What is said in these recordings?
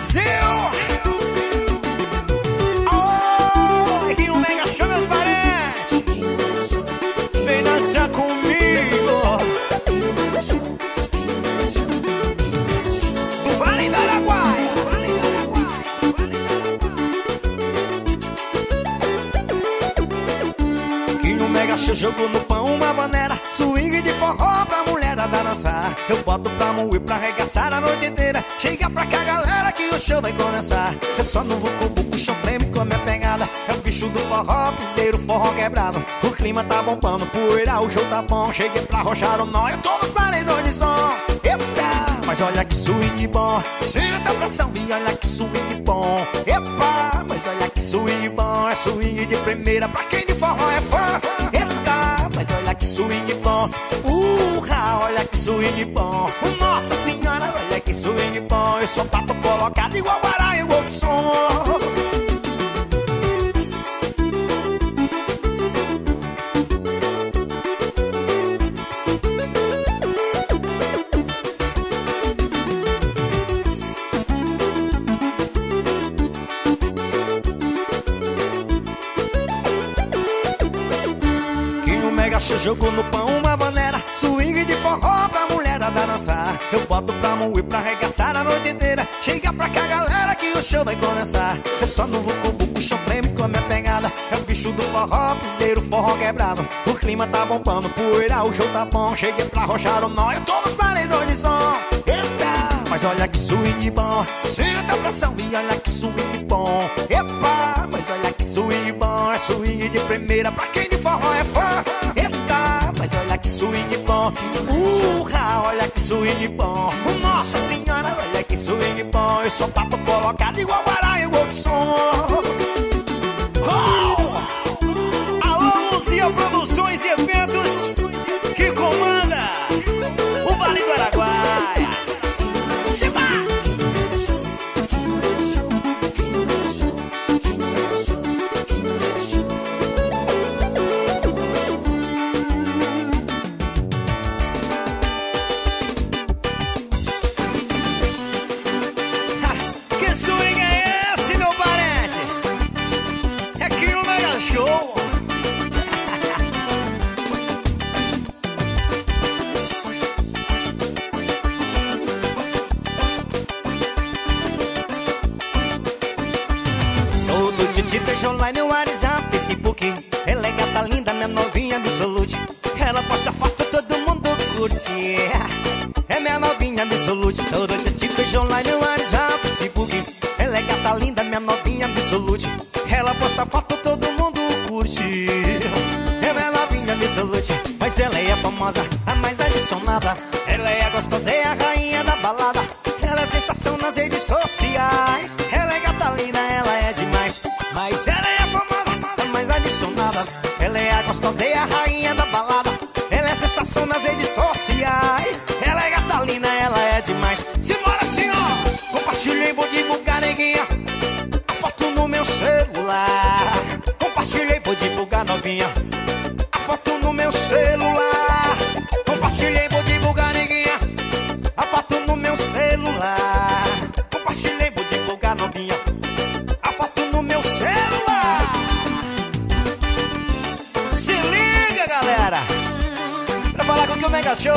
Brasil! Oh, que um mega show, meus parentes! Vem dançar comigo! Do Vale do Araguaia! Que um mega show jogou no pão uma bandeira, swing de forró pra mulherada dançar. Eu boto pra moer, pra arregaçar a noite inteira. Chega pra cá, galera, que o show vai começar. Eu só no vucu-vucu, chão treme com a minha pegada. É o bicho do forró, piseiro, forró quebrado. O clima tá bombando, poeira, o show tá bom. Cheguei pra arrochar o nó, eu tô nos paredões de som. Epa, mas olha que swing bom. Sinta a pressão e olha que swing bom. Epa, mas olha que swing bom. É swing de primeira pra quem de forró é fã. Eita, mas olha que swing bom. Olha que swing bom. Nossa senhora, olha que swing bom. Eu sou pato colocado igual Guará e o outro som. Jogou no pão uma bandeira, swing de forró pra mulherada dançar. Eu boto pra moer, pra arregaçar a noite inteira. Chega pra cá, galera, que o show vai começar. Eu só no vucu-vucu, chão treme com a minha pegada. É o bicho do forró, piseiro, forró quebrado. O clima tá bombando, poeira, o show tá bom. Cheguei pra arrochar o nó, eu tô nos paredões de som. Eita, mas olha que swing bom. Sinta a pressão e olha que swing bom. Epa, mas olha que swing bom. É swing de primeira pra quem de forró é fã. Mas olha que swing bom. Olha que swing bom. Nossa senhora, olha que swing bom. Eu sou pato colocado igual Guará e o outro som. Oh! Alô, Luzia Produções e Eventos, que comanda o Vale do Araguaia. Se vai! Vejo online no WhatsApp, Facebook. Ela é gata linda, minha novinha absolute. Ela posta foto, todo mundo curte. É minha novinha absolute. Todo dia te vejo online no WhatsApp, Facebook. Ela é gata linda, minha novinha absolute. Ela posta foto, todo mundo curte. É minha novinha absolute. Mas ela é a famosa, a mais adicionada. Ela é a gostosa, é a rainha da balada. Ela é sensação nas redes sociais. Ela é gata linda, ela é demais. Mas ela é a famosa, a mais adicionada. Ela é a gostosa e a rainha da balada. Ela é sensação nas redes sociais. Ela é gata linda, ela é demais. Simbora assim, ó. Compartilhei, vou divulgar, neguinha, a foto no meu celular. Compartilhei, vou divulgar, novinha, a foto no meu celular. Compartilhei, vou divulgar, neguinha, a foto no meu celular. Compartilhei, vou divulgar, novinha, a foto no meu celular. Se liga, galera, pra falar com o Mega Show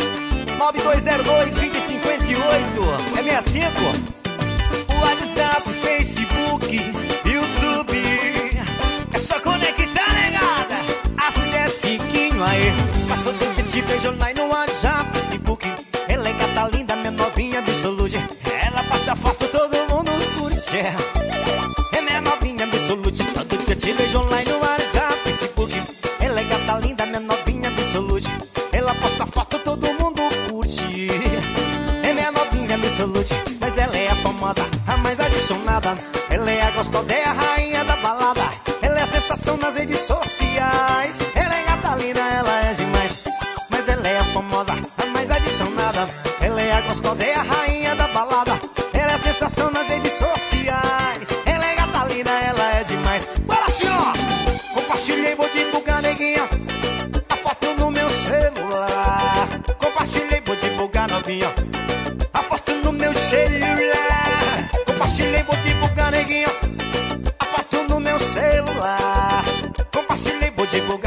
9202-2058 é 65. WhatsApp, Facebook, YouTube. É só conectar, negada. Acesse Quinho aí. Passou do que te vejo online no WhatsApp, Facebook. Ela é gata linda, minha novinha absolute. Ela passa foto, todo mundo curte. É minha novinha absolute. Todo dia te vejo online no WhatsApp, Facebook. Ela é gata linda, minha novinha absolute. Ela posta foto, todo mundo curte. É minha novinha absolute. Mas ela é a famosa, a mais adicionada. Ela é a gostosa, é a rainha da balada. Ela é a sensação nas redes sociais. Ela é gata linda, ela é demais. Mas ela é a famosa, a mais adicionada. Ela é a gostosa, é a rainha da balada. Ela é a sensação nas redes sociais. Ela é gata linda, ela é demais. Bora assim, ó. Compartilhei, vou divulgar, neguinha, a foto no meu celular. Compartilhei, vou divulgar, novinha, a foto no meu celular.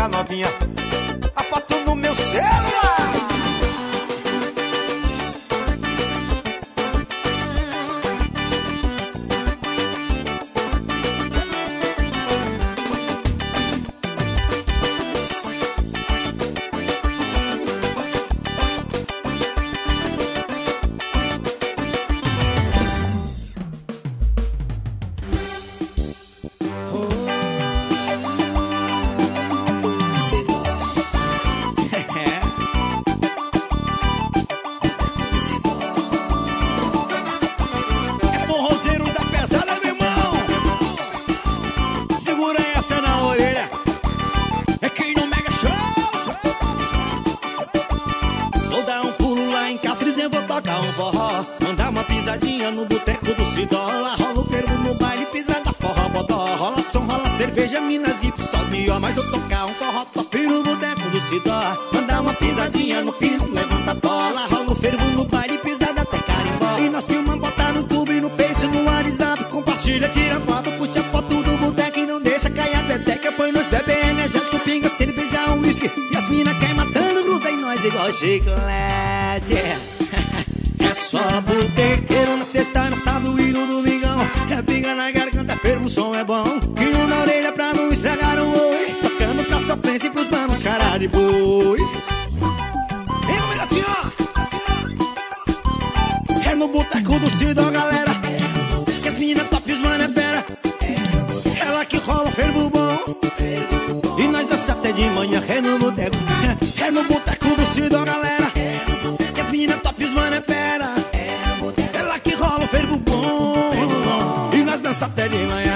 colocar novinha a foto no meu celular. No boteco do Cidola, rola o fervo no baile, pisada, forró, bodó. Rola som, rola cerveja, minas e só as mió. Mas eu tocar um forró top no boteco do Cidola. Mandar uma pisadinha no piso, levanta a bola. Rola o fervo no baile, pisada até carimbó. E nós filmamos, botar no tubo e no Face, no WhatsApp. Compartilha, tira foto, curte a foto do boteco e não deixa cair a peteca. Põe nós bebê energético, pinga, cerveja, um whisky. E as minas caem matando, gruda em nós igual chiclete. É só botequeiro na sexta, no sábado e no domingão. É pinga na garganta, fervo, o som é bom. Quinho na orelha pra não estragar o oi. Tocando pra sofrência e pros manos, cara de boi. Vem comigo assim, ó. É no boteco do Cidó, galera. Que as minas top, os mano é fera. Ela que rola, fervo bom. E nós dança até de manhã. É no boteco, é no boteco do Cidó, galera. Que as minas top, os mano é fera. Ela que rola o fervo bom. E nós dança até de manhã.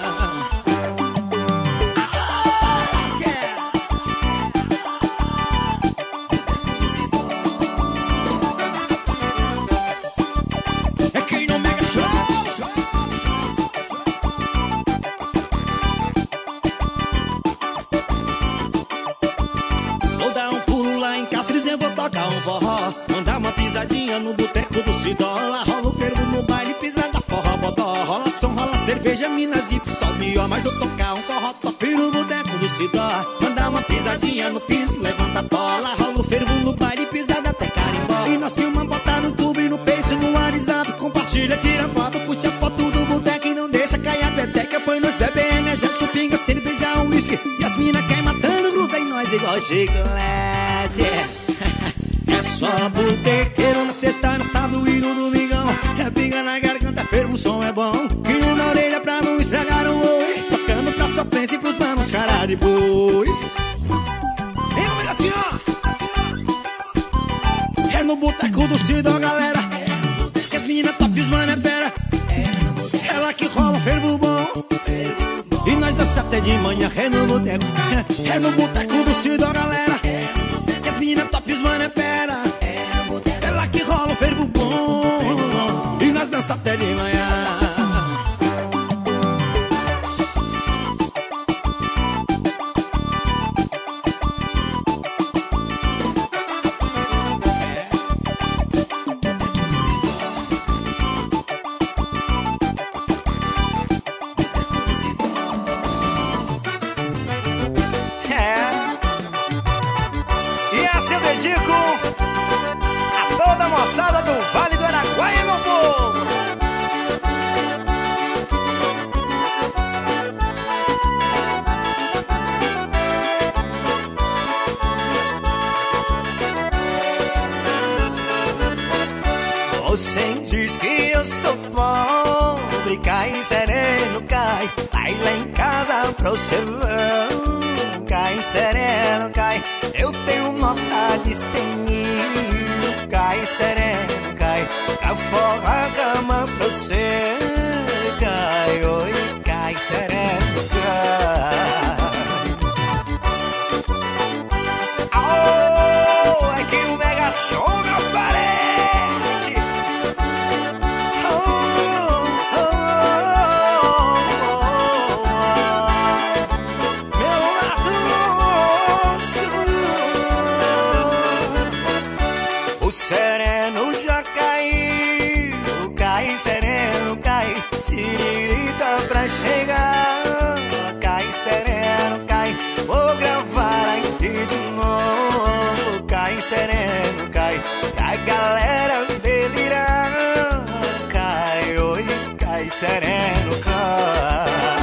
É quem não mega show. Vou dar um pulo lá em Cáceres, eu vou tocar um forró. Mandar uma pisadinha no boteco do Cidola. Rola o fervo no baile, pisada, forró, bodó. Rola som, rola cerveja, minas e só os mió. Mas eu tocar um forró top no boteco do Cidola. Mandar uma pisadinha no piso, levanta a bola. Rola o fervo no baile, pisada até carimbó. E nós filmamos, botar no tubo e no Face, no WhatsApp. Compartilha, tira foto, curte a foto do boteco e não deixa cair a peteca. Põe nós bebê energético, pinga, cerveja, um whisky. E as minas caem matando, gruda em nós igual chiclete. É só botequeiro na sexta, no sábado e no domingão. É pinga na garganta, fervo, o som é bom. Quinho na orelha pra não estragar o oi. Tocando pra sofrência e pros manos, cara de boi. Vem comigo assim, ó. É no boteco do Cidola, galera. Que as minas top, os mano é fera. Ela que rola, fervo bom. E nós dança até de manhã. É no boteco, é no boteco do Cidola, galera. Que as minas top, os mano é fera. Ela que rola o fervo bom. E nós dança até de manhã. Moçada do Vale do Araguaia, meu povo. Você diz que eu sou pobre, cai sereno, cai. Vai lá em casa pra você ver. Cai sereno, cai. Eu tenho nota de 100 mil. Cai sereno, cai. Pra forrar a cama pra você. Cai, oi, cai sereno, cai. Oh, é que o Mega Show, meus parentes. Oh, oh, oh, meu Mato Grosso. O sereno já caiu. Cai sereno, cai. Siririta pra chegar. Cai sereno. sereno cai.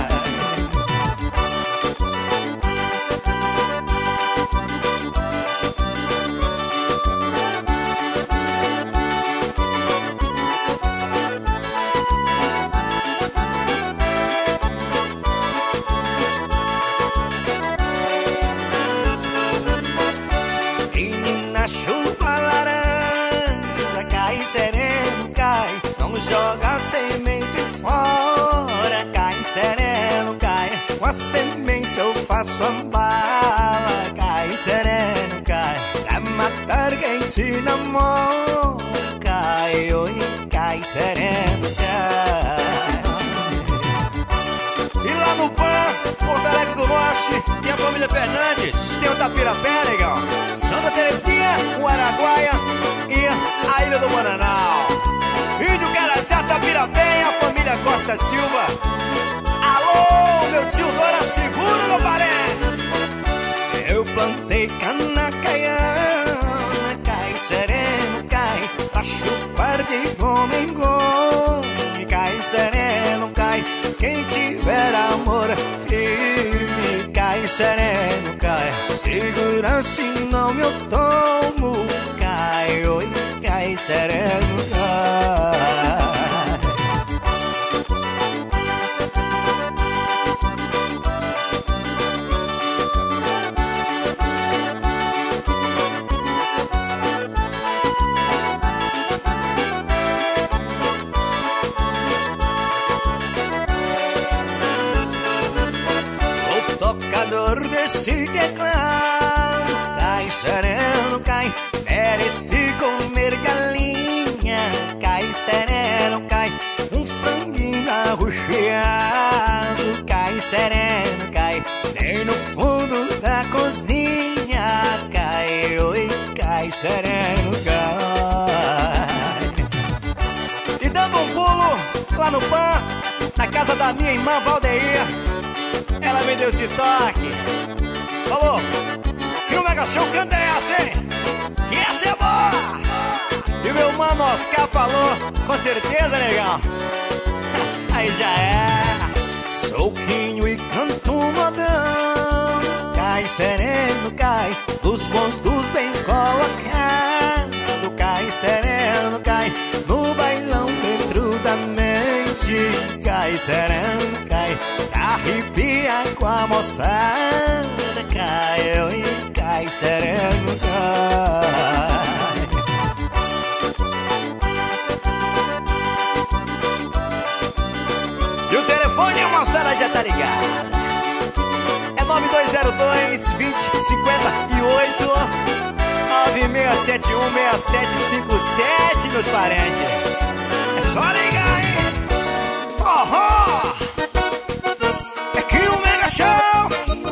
Menina chuva laranja, cai sereno cai, não joga semente fora, cai sereno cai, com a semente eu faço a bala, cai sereno cai, pra matar quem te namora, cai, oi, cai sereno cai. E lá no PAN, Porto Alegre do Norte, tem a família Fernandes, tem o Tapirapé, legal, Santa Terezinha, o Araguaia e a Ilha do Bananal. Índio Carajá, Tapirapé e a família Costa Silva. Alô, meu tio Dora, seguro, meu parente. Eu plantei cana caiana, cai sereno, cai, pra chupar de goma em goma, cai sereno, cai, quem tiver amor firme, cai sereno, cai, segurança e não eu tomo, cai, oi, cai sereno, cai. Tocador desse teclado, cai sereno, cai, merece comer galinha, cai sereno, cai, um franguinho arroxeado, cai sereno, cai, bem no fundo da cozinha, cai, oi, cai sereno, cai. E dando um pulo lá no PAN, na casa da minha irmã Valdeir, ela me deu esse toque. Falou que o Mega Show canta essa, hein? Que essa é boa. E meu mano Oscar falou, com certeza, legal. Aí já é. Soquinho e canto modão, cai sereno, cai, dos bons, dos bem colocado, cai sereno, cai, no bailão dentro da mente, cai sereno, cai, arrepia com a moçada, cai, oi, cai sereno, cai. E o telefone, a moçada já tá ligada, é 9202-2058 9671-6757, meus parentes. É só ligar, hein? Forró! É que o Mega Show!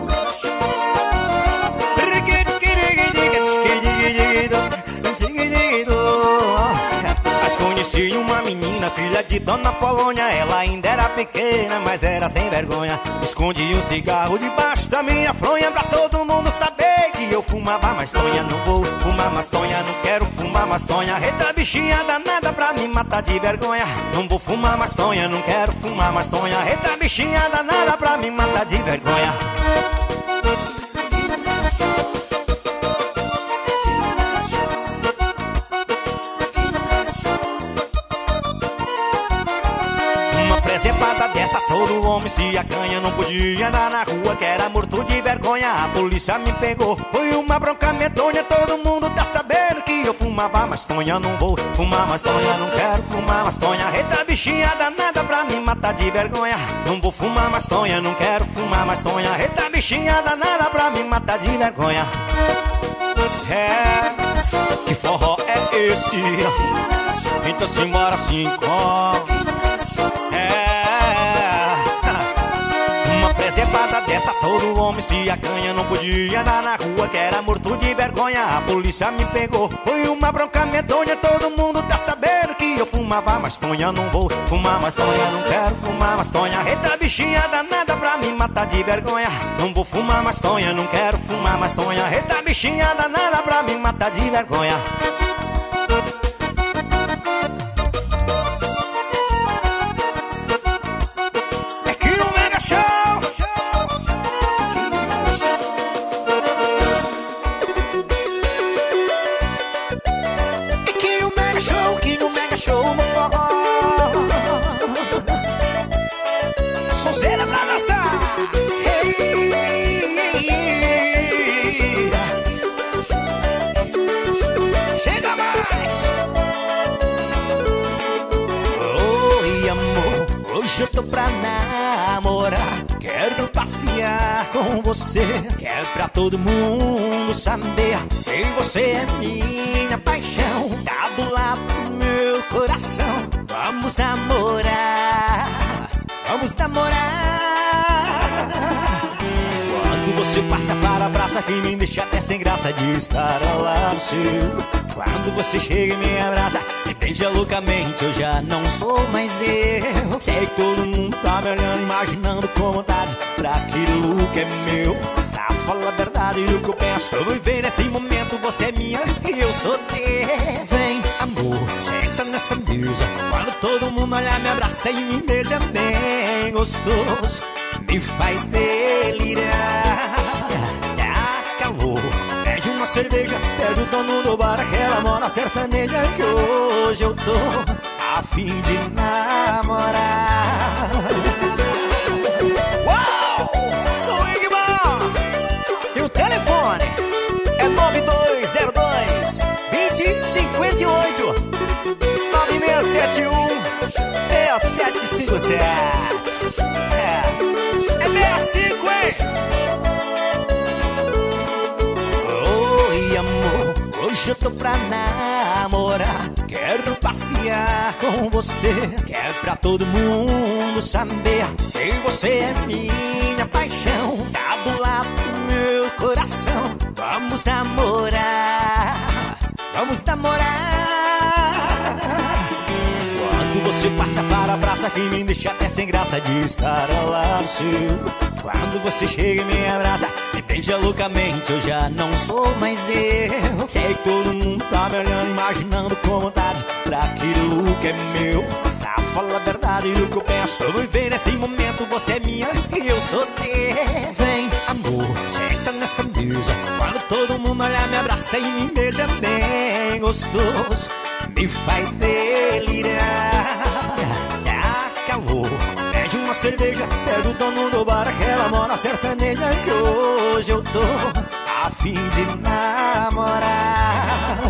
Mas conheci uma menina, filha de Dona Polônia. Ela ainda era pequena, mas era sem vergonha. Escondi um cigarro debaixo da minha fronha, pra todo mundo saber que eu fumava mastonha. Não vou fumar mastonha, não quero fumar mastonha. Eita bichinha danada pra me matar de vergonha. Não vou fumar mastonha, não quero fumar mastonha. Eita bichinha danada pra me matar de vergonha. Presepada dessa, todo homem se acanha. Não podia andar na rua, que era morto de vergonha. A polícia me pegou, foi uma bronca medonha. Todo mundo tá sabendo que eu fumava mastonha. Não vou fumar mastonha, não quero fumar mastonha. Eita bichinha danada pra me matar de vergonha. Não vou fumar mastonha, não quero fumar mastonha. Eita bichinha danada pra me matar de vergonha. É, que forró é esse? Então se mora assim com... Uma presepada dessa, todo homem se acanha. Não podia andar na rua, que era morto de vergonha. A polícia me pegou, foi uma bronca medonha. Todo mundo tá sabendo que eu fumava mastonha. Não vou fumar mastonha, não quero fumar mastonha. Eita bichinha danada pra me matar de vergonha. Não vou fumar mastonha, não quero fumar mastonha. Eita bichinha danada pra me matar de vergonha. Hoje eu tô pra namorar, quero passear com você, quero pra todo mundo saber que você é minha paixão, tá do lado do meu coração. Vamos namorar, vamos namorar. Quando você passa para a praça que me deixa até sem graça de estar ao lado seu. Quando você chega e me abraça, me beija loucamente, eu já não sou mais eu. Sei que todo mundo tá me olhando, imaginando com vontade pra aquilo que é meu. Pra falar a verdade do que eu penso, tô vivendo nesse momento, você é minha e eu sou teu. Vem, amor, senta nessa mesa. Quando todo mundo olhar, me abraça e me beija bem gostoso, me faz delirar. Dá calor, pede uma cerveja, pede o dono do bar, aquela moda sertaneja que hoje eu tô a fim de namorar. Uau! Sou o Igmar e o telefone é 9202-2058 9671-6757. É 65, hein? Oi, amor, hoje eu tô pra namorar, quero passear com você, quero pra todo mundo saber que você é minha paixão, tá do lado do meu coração. Vamos namorar, vamos namorar. Quando você passa para a praça que me deixa até sem graça de estar ao lado seu. Quando você chega e me abraça, me beija loucamente, eu já não sou mais eu. Sei que todo mundo tá me olhando, imaginando com vontade pra aquilo que é meu. Pra falar a verdade do que eu penso, tô vivendo nesse momento, você é minha e eu sou teu. Vem, amor, senta nessa mesa. Quando todo mundo olhar, me abraça e me beija bem gostoso, me faz delirar. Dá calor, pede uma cerveja, pede o dono do bar, aquela moda sertaneja que hoje eu tô a fim de namorar.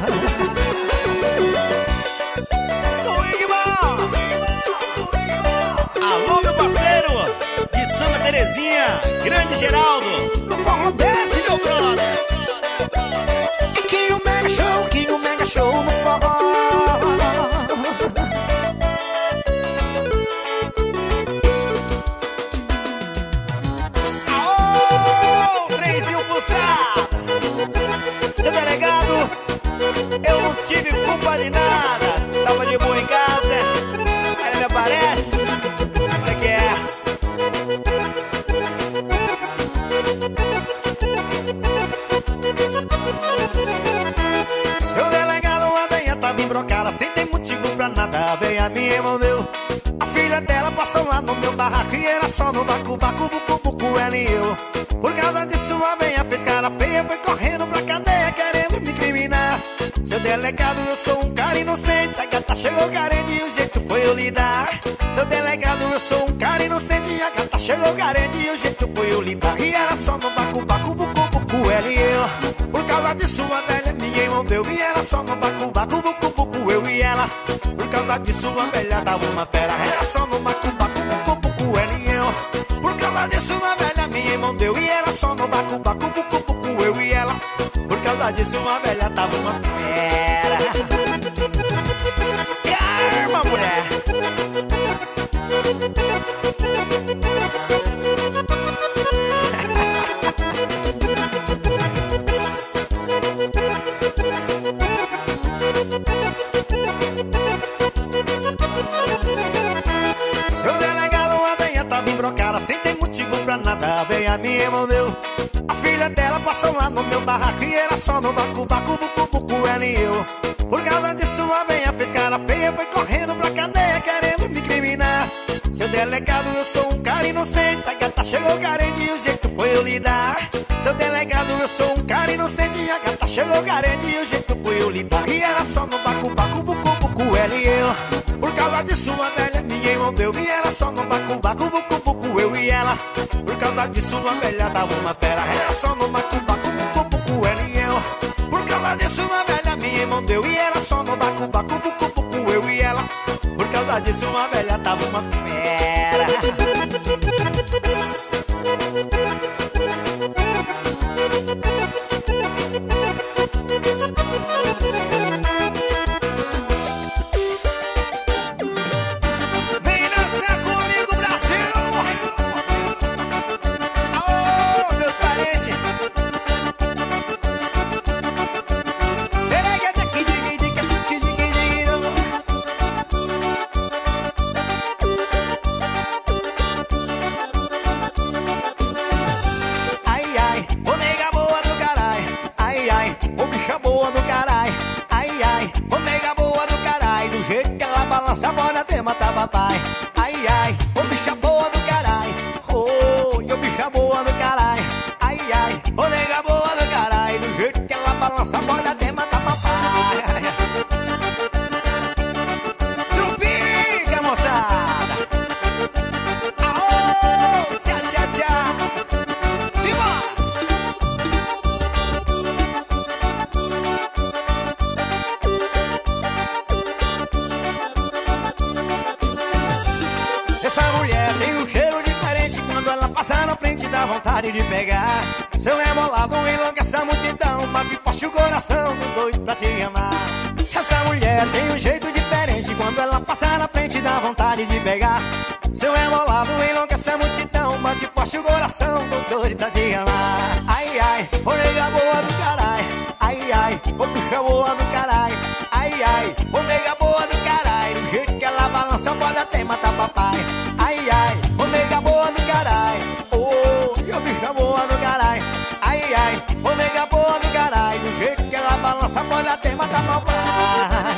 Sou o Igmar. Alô, meu parceiro de Santa Terezinha, grande Geraldo, no forró desce, meu brother. Aqui no Mega Show no forró. Seu delegado, eu não tive culpa de nada. Tava de boa em casa, aí ele me aparece. Como é que é? Seu delegado, a venha tava embrocada, sem ter motivo pra nada. A venha me envolveu, a filha dela passou lá no meu barraco e era só no bacu, bacu, bucu, bucu, ela e eu. Por causa disso a venha fez cara feia, foi correndo pra cadeia querendo me incriminar. Seu delegado, eu sou um cara inocente, a gata chegou carente e o jeito foi eu lidar. Seu delegado, eu sou um cara inocente, a gata chegou carente e o jeito foi eu lidar. E era só no bacu, bacu, bucu, bucu, ela e eu. Por causa disso a velha me envolveu e era só no bacu, bacu, bucu, bucu, eu e ela. Por causa disso a velha tava uma fera, era só no bacu, bacu, bucu, bucu, ela e eu. Por causa disso a velha me envolveu e era só no bacu, bacu, bucu, bucu, eu e ela. Por causa disso uma velha tava uma fera. Que arma, mulher! Seu delegado, a venha tava embrocada, sem ter motivo pra nada. A venha me envolveu, a filha dela passou lá no meu barraco e era só no bacu, bacu, bucu, bucu, ela e eu. Por causa disso a venha fez cara feia, foi correndo pra cadeia querendo me incriminar. Seu delegado, eu sou um cara inocente, a gata chegou carente e o jeito foi eu lidar. Seu delegado, eu sou um cara inocente, a gata chegou carente e o jeito foi eu lidar. E era só no bacu, bacu, bucu, bucu, ela e eu. Por causa disso a velha me envolveu e era só no bacu, bacu, bucu, bucu, eu e ela. Por causa disso a velha tava uma fera, era só no bacu, bacu, bucu, bucu, ela e eu. Por causa disso a velha me envolveu e era só no bacu, bacu, bucu, bucu, eu e ela. Por causa disso uma velha tava uma fera. balança pode até matar papai. Ai, ai, ô bicha boa do carai. Ô bicha boa do carai. Ai, ai, ô nega boa do carai. Do jeito que ela balança pode até matar papai. Trupica, moçada. Aô, tchá, tchá, tchá. Simbora. Essa mulher tem um cheiro diferente. Quando ela passa na frente dá vontade de pegar. Seu rebolado enlouquece a multidão. Bate forte o coração, tô doido pra te amar. Essa mulher tem um jeito diferente. Quando ela passa na frente dá vontade de pegar. Seu rebolado enlouquece a multidão. Bate forte o coração, tô doido pra te amar. Ai, ai, ô nega boa do carai. Ai, ai, ô bicha boa do carai. Ai, ai, ô nega boa do carai. Do jeito que ela balança pode até matar papai. Ai, ai, ô nega boa do carai. Ô bicha boa do carai. Ai, ai, ô nega boa do carai. Do jeito que ela balança pode até matar papai.